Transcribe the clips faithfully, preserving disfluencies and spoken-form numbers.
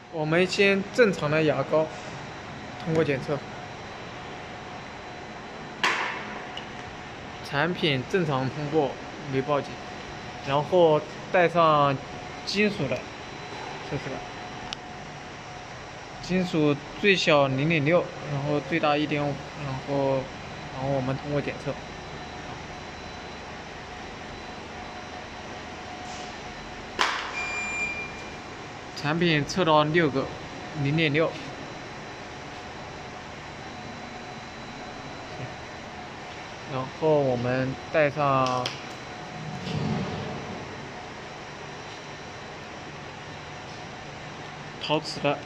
我们先正常的牙膏通过检测，产品正常通过，没报警。然后带上金属的测试了，金属最小零点六，然后最大一点五，然后然后我们通过检测。产品测到六个，零点六。然后我们带上陶瓷的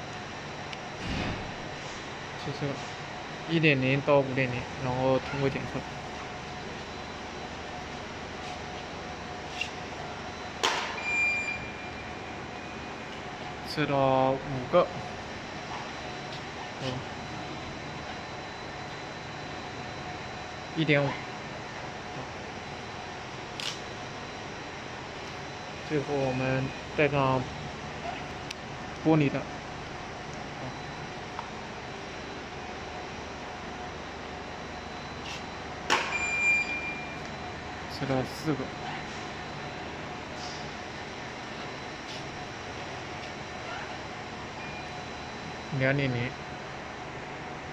测试，一点零到五点零，然后通过检测。测到五个，嗯，一点五，最后我们带上玻璃的，测到四个，两点零。